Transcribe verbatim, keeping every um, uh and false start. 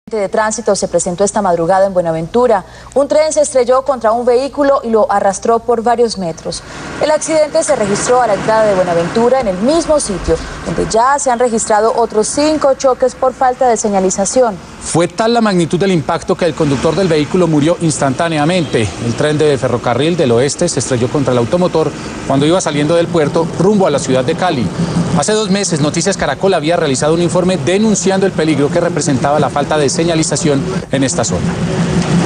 De tránsito se presentó esta madrugada en Buenaventura. Un tren se estrelló contra un vehículo y lo arrastró por varios metros. El accidente se registró a la entrada de Buenaventura, en el mismo sitio, donde ya se han registrado otros cinco choques por falta de señalización. Fue tal la magnitud del impacto que el conductor del vehículo murió instantáneamente. El tren de Ferrocarril del Oeste se estrelló contra el automotor cuando iba saliendo del puerto rumbo a la ciudad de Cali. Hace dos meses, Noticias Caracol había realizado un informe denunciando el peligro que representaba la falta de señalización en esta zona.